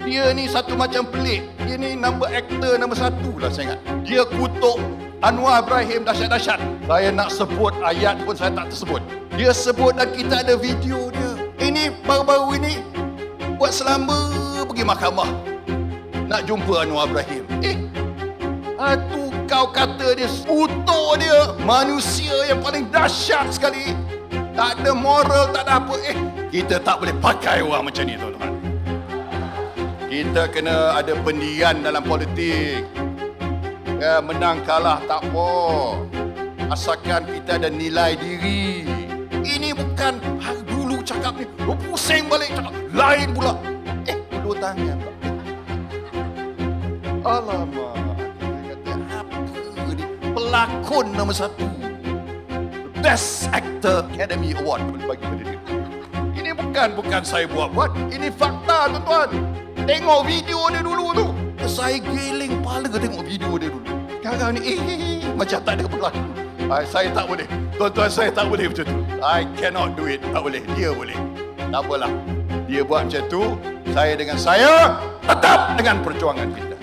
Dia ni satu macam pelik. Dia ni number actor nombor 1 lah saya ingat. Dia kutuk Anwar Ibrahim dahsyat-dahsyat. Saya nak sebut ayat pun saya tak tersebut. Dia sebut dan kita ada video dia. Ini baru-baru ini buat selamba pergi mahkamah nak jumpa Anwar Ibrahim. Tu kau kata dia utuh dia manusia yang paling dahsyat sekali. Tak ada moral, tak ada apa. Kita tak boleh pakai orang macam ni, tuan-tuan. Kita kena ada pendirian dalam politik. Ya, menang kalah tak apa. Asalkan kita ada nilai diri. Ini bukan dulu cakap ni, pusing balik cakap lain pula. Dulu tangan. Alamak. Pelakon nombor 1 Best Actor Academy Award bagi pada dia. Ini bukan saya buat-buat. Ini fakta, tuan-tuan. Tengok video dia dulu tu. Saya geling kepala tengok video dia dulu. Sekarang ni macam tak ada berlaku. Saya tak boleh. Tuan-tuan, saya tak boleh macam tu. I cannot do it. Tak boleh. Dia boleh. Tak apalah. Dia buat macam tu. Saya dengan saya tetap dengan perjuangan kita.